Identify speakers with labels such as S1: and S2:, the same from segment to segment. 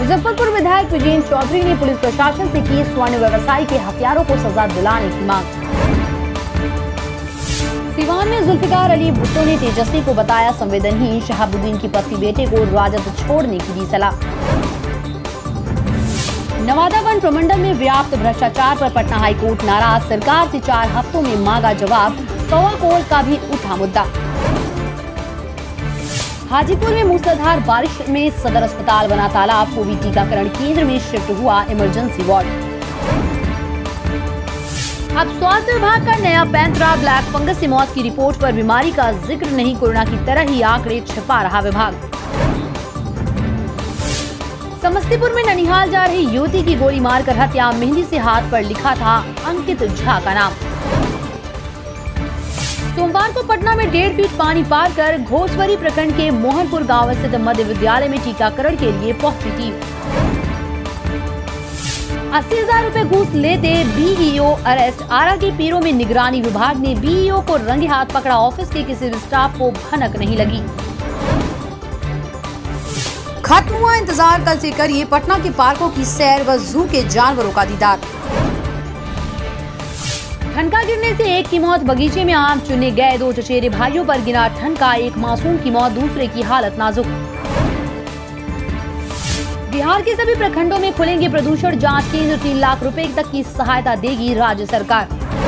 S1: मुजफ्फरपुर विधायक विजयन चौधरी ने पुलिस प्रशासन से की स्वर्ण व्यवसायी के हत्यारों को सजा दिलाने की मांग। सिवान में जुल्फिकार अली भुट्टो ने तेजस्वी को बताया संवेदनहीन, शहाबुद्दीन की पत्नी बेटे को राजद छोड़ने की दी सलाह। नवादा वन प्रमंडल में व्याप्त भ्रष्टाचार पर पटना हाईकोर्ट नाराज, सरकार से 4 हफ्तों में मांगा जवाब, कौवा कोल का भी उठा मुद्दा। हाजीपुर में मूसलाधार बारिश में सदर अस्पताल बना तालाब, कोविड टीकाकरण केंद्र में शिफ्ट हुआ इमरजेंसी वार्ड। अब स्वास्थ्य विभाग का नया पैंतरा, ब्लैक फंगस से मौत की रिपोर्ट पर बीमारी का जिक्र नहीं, कोरोना की तरह ही आंकड़े छिपा रहा विभाग। समस्तीपुर में ननिहाल जा रही युवती की गोली मारकर हत्या, मेहंदी से हाथ पर लिखा था अंकित झा का नाम। सोमवार को पटना में 1.5 फीट पानी पार कर घोसवरी प्रखंड के मोहनपुर गांव स्थित मध्य विद्यालय में टीकाकरण के लिए पहुंची टीम। 80,000 रुपए घूस लेते बीईओ अरेस्ट, आरा के पीरों में निगरानी विभाग ने बीईओ को रंगे हाथ पकड़ा, ऑफिस के किसी स्टाफ को भनक नहीं लगी। खत्म हुआ इंतजार, कल से करिए पटना के पार्कों की सैर व जू के जानवरों का दीदार। ठनका गिरने से एक की मौत, बगीचे में आम चुनने गए 2 चचेरे भाइयों पर गिरा ठनका, एक मासूम की मौत, दूसरे की हालत नाजुक। बिहार के सभी प्रखंडों में खुलेंगे प्रदूषण जांच केंद्र, 3 लाख रुपए तक की सहायता देगी राज्य सरकार।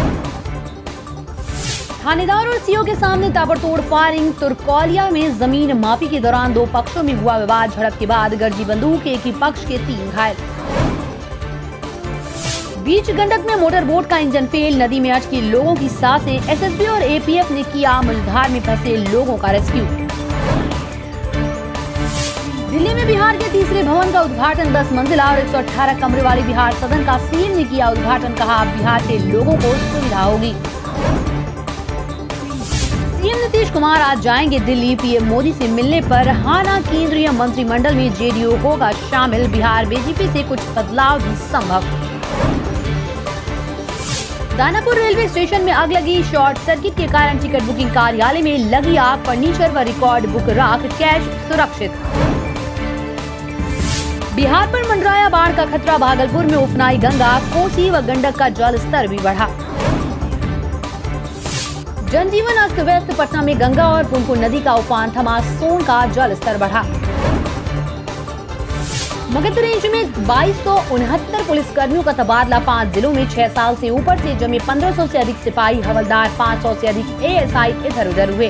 S1: थानेदार और सीओ के सामने ताबड़तोड़ फायरिंग, तुर्कौलिया में जमीन मापी के दौरान 2 पक्षों में हुआ विवाद, झड़प के बाद गरजी बंदूक, एक ही पक्ष के 3 घायल। बीच गंडक में मोटर बोट का इंजन फेल, नदी में अटकी लोगों की सांसें, एसएसबी और एपीएफ ने किया मझधार में फंसे लोगों का रेस्क्यू। दिल्ली में बिहार के तीसरे भवन का उद्घाटन, 10 मंजिला और 118 कमरे वाले बिहार सदन का सीएम ने किया उद्घाटन, कहा बिहार के लोगों को सुविधा होगी। सीएम नीतीश कुमार आज जाएंगे दिल्ली, पीएम मोदी से मिलने पर हाना केंद्रीय मंत्रिमंडल में जेडीयू होगा शामिल, बिहार बीजेपी से कुछ बदलाव भी संभव। दानापुर रेलवे स्टेशन में आग लगी, शॉर्ट सर्किट के कारण टिकट बुकिंग कार्यालय में लगी आग, फर्नीचर व रिकॉर्ड बुक राख, कैश सुरक्षित। बिहार पर मंडराया बाढ़ का खतरा, भागलपुर में उफनाई गंगा, कोसी व गंडक का जल स्तर भी बढ़ा। जनजीवन अस्त व्यस्त, पटना में गंगा और पुनपुन नदी का उफान थमा, सोन का जल स्तर बढ़ा। मगध रेंज में 2269 पुलिस कर्मियों का तबादला, 5 जिलों में 6 साल से ऊपर से जमे 1500 से अधिक सिपाही हवलदार, 500 से अधिक एएसआई इधर उधर हुए।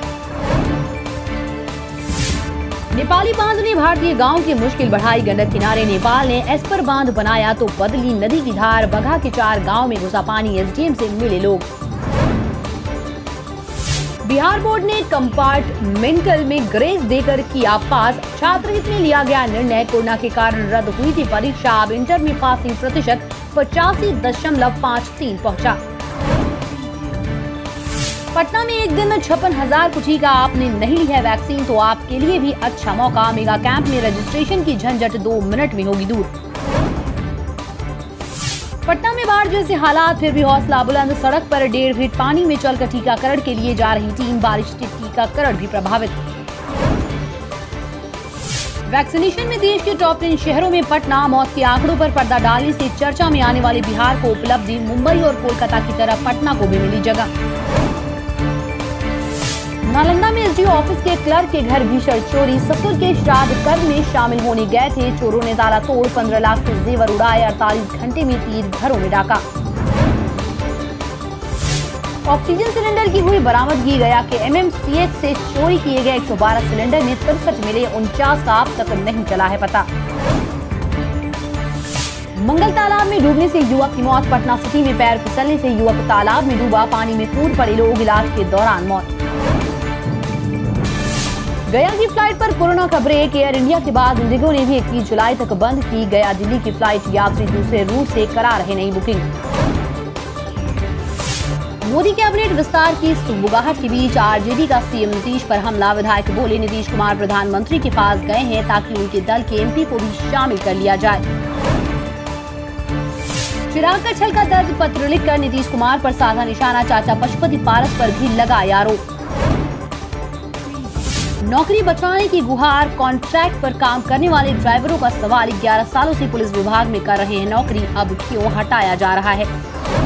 S1: नेपाली बांध ने भारतीय गांव की मुश्किल बढ़ाई, गंडक किनारे नेपाल ने एस्पर बांध बनाया तो बदली नदी की धार, बगहा के 4 गांव में घुसा पानी, एसडीएम से मिले लोग। बिहार बोर्ड ने कंपार्टमेंटल में ग्रेस देकर किया पास, छात्र हित में लिया गया निर्णय, कोरोना के कारण रद्द हुई थी परीक्षा, अब इंटर में पासिंग प्रतिशत 85.53 पहुंचा। पटना में एक दिन 56,000 को टीका, आपने नहीं ली है वैक्सीन तो आपके लिए भी अच्छा मौका, मेगा कैंप में रजिस्ट्रेशन की झंझट 2 मिनट में होगी दूर। पटना में बाढ़ जैसे हालात, फिर भी हौसला बुलंद, सड़क पर 1.5 फीट पानी में चलकर टीकाकरण के लिए जा रही टीम, बारिश से टीकाकरण भी प्रभावित। वैक्सीनेशन में देश के टॉप 10 शहरों में पटना, मौत के आंकड़ों पर पर्दा डालने से चर्चा में आने वाले बिहार को उपलब्धि, मुंबई और कोलकाता की तरह पटना को भी मिली जगह। नालंदा में एसडीओ ऑफिस के क्लर्क के घर भीषण चोरी, ससुर के श्राद्ध कर्म में शामिल होने गए थे, चोरों ने ताला तोड़ 15 लाख के जेवर उड़ाए, 48 घंटे में 3 घरों में डाका। ऑक्सीजन सिलेंडर की हुई बरामदगी, गया के एमएमसीएच से चोरी किए गए 112 सिलेंडर में 63 मिले, 49 का अब तक नहीं चला है पता। मंगल तालाब में डूबने से युवक की मौत, पटना सिटी में पैर फिसलने से युवक तालाब में डूबा, पानी में कूद पड़े लोग, इलाज के दौरान मौत। गया की फ्लाइट पर कोरोना का ब्रेक, एयर इंडिया के बाद इंडिगो ने भी 21 जुलाई तक बंद की गया दिल्ली की फ्लाइट, यात्री दूसरे रूट से करा रहे नई बुकिंग। मोदी कैबिनेट विस्तार की सुगबुगाहट के बीच आरजेडी का सीएम नीतीश पर हमला, विधायक बोले नीतीश कुमार प्रधानमंत्री के पास गए हैं ताकि उनके दल के एमपी को भी शामिल कर लिया जाए। चिराग का छल का दर्ज पत्र लिखकर नीतीश कुमार पर साधा निशाना, चाचा पशुपति पारस पर भी लगा आरोप। नौकरी बचाने की गुहार। कॉन्ट्रैक्ट पर काम करने वाले ड्राइवरों का सवाल। 11 सालों से पुलिस विभाग में कर रहे हैं नौकरी, अब क्यों हटाया जा रहा है।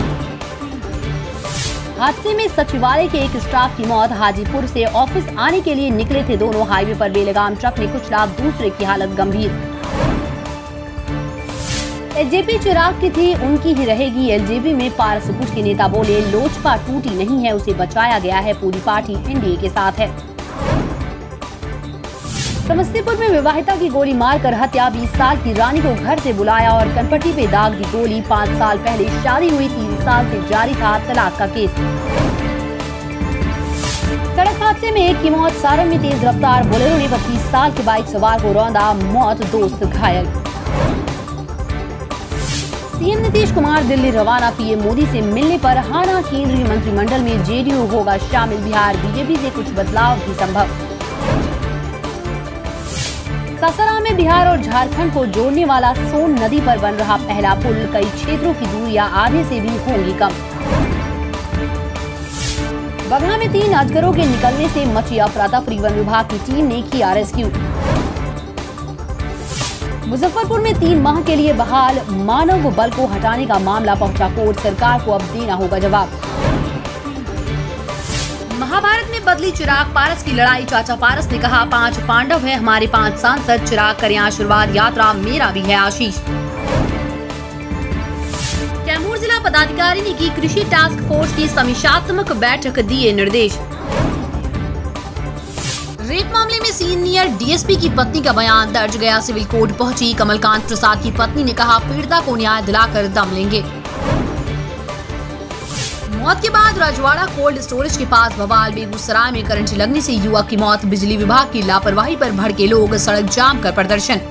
S1: हादसे में सचिवालय के एक स्टाफ की मौत। हाजीपुर से ऑफिस आने के लिए निकले थे दोनों। हाईवे पर बेलगाम ट्रक ने कुचला, दूसरे की हालत गंभीर। एलजेपी चिराग की थी, उनकी ही रहेगी। एलजेपी में पारस गुट के नेता बोले, लोजपा टूटी नहीं है, उसे बचाया गया है, पूरी पार्टी एनडीए के साथ है। समस्तीपुर में विवाहिता की गोली मारकर हत्या। 20 साल की रानी को घर से बुलाया और कनपट्टी पे दाग दी गोली। 5 साल पहले शादी हुई, 3 साल से जारी था तलाक का केस। सड़क हादसे में एक की मौत। सारण में तेज रफ्तार बोलेरो ने 25 साल के बाइक सवार को रौंदा, मौत, दोस्त घायल। सीएम नीतीश कुमार दिल्ली रवाना। पीएम मोदी से मिलने पर हाना। केंद्रीय मंत्रिमंडल में जेडीयू होगा शामिल। बिहार बीजेपी से कुछ बदलाव भी संभव। सासाराम में बिहार और झारखंड को जोड़ने वाला सोन नदी पर बन रहा पहला पुल। कई क्षेत्रों की दूरियां आधे से भी होंगी कम। बगहा में 3 अजगरों के निकलने से मची अफरा-तफरी। वन विभाग की टीम ने किया रेस्क्यू। मुजफ्फरपुर में 3 माह के लिए बहाल मानव बल को हटाने का मामला पहुंचा कोर्ट। सरकार को अब देना होगा जवाब। महाभारत में बदली चिराग पारस की लड़ाई। चाचा पारस ने कहा, 5 पांडव है हमारे 5 सांसद। चिराग करें आशीर्वाद यात्रा, मेरा भी है आशीष। कैमूर जिला पदाधिकारी ने की कृषि टास्क फोर्स की समीक्षात्मक बैठक, दिए निर्देश। रेप मामले में सीनियर डीएसपी की पत्नी का बयान दर्ज। गया सिविल कोर्ट पहुंची। कमलकांत प्रसाद की पत्नी ने कहा, पीड़िता को न्याय दिलाकर दम लेंगे। मौत के बाद राजवाड़ा कोल्ड स्टोरेज के पास बवाल। बेगूसराय में करंट लगने से युवक की मौत। बिजली विभाग की लापरवाही पर भड़के लोग, सड़क जाम कर प्रदर्शन।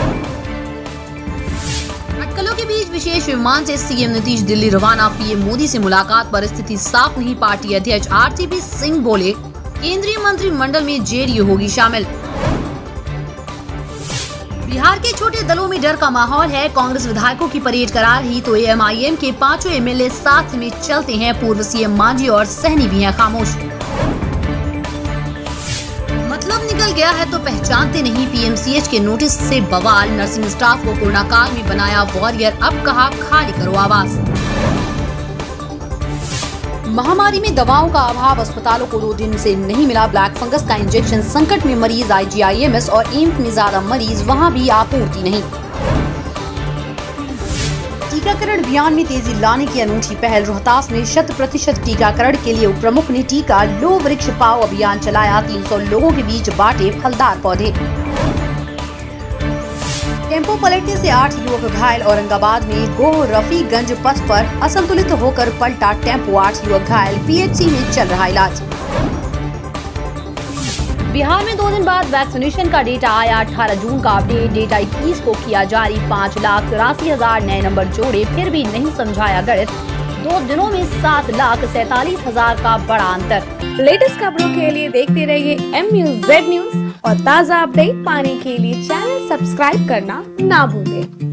S1: अटकलों के बीच विशेष विमान से सीएम नीतीश दिल्ली रवाना। पीएम मोदी से मुलाकात पर स्थिति साफ नहीं। पार्टी अध्यक्ष आरसीपी सिंह बोले, केंद्रीय मंत्रिमंडल में जेडीयू होगी शामिल। बिहार के छोटे दलों में डर का माहौल है। कांग्रेस विधायकों की परेड करा रही तो एएमआईएम के 5 एमएलए साथ में चलते हैं। पूर्व सीएम मांझी और सहनी भी हैं खामोश। मतलब निकल गया है तो पहचानते नहीं। पीएमसीएच के नोटिस से बवाल। नर्सिंग स्टाफ को कोरोना काल में बनाया वॉरियर, अब कहा खाली करो आवास। महामारी में दवाओं का अभाव। अस्पतालों को 2 दिन से नहीं मिला ब्लैक फंगस का इंजेक्शन। संकट में मरीज। आईजीआईएमएस और एम्स में ज्यादा मरीज, वहां भी आपूर्ति नहीं। टीकाकरण अभियान में तेजी लाने की अनूठी पहल। रोहतास में 100% टीकाकरण के लिए उप प्रमुख ने टीका लो वृक्ष पाओ अभियान चलाया। 300 लोगों के बीच बांटे फलदार पौधे। टेम्पो पलटने से 8 युवक घायल। औरंगाबाद में गोह रफीगंज पथ पर असंतुलित होकर पलटा टेम्पो, 8 युवक घायल। पीएचसी में चल रहा इलाज। बिहार में 2 दिन बाद वैक्सीनेशन का डेटा आया। 18 जून का अपडेट। डेटा 21 को किया जारी। 5,83,000 नए नंबर जोड़े, फिर भी नहीं समझाया गणित। 2 दिनों में 7,47,000 का बड़ा अंतर।
S2: लेटेस्ट खबरों के लिए देखते रहिए MUZ न्यूज और ताज़ा अपडेट पाने के लिए चैनल सब्सक्राइब करना ना भूलें।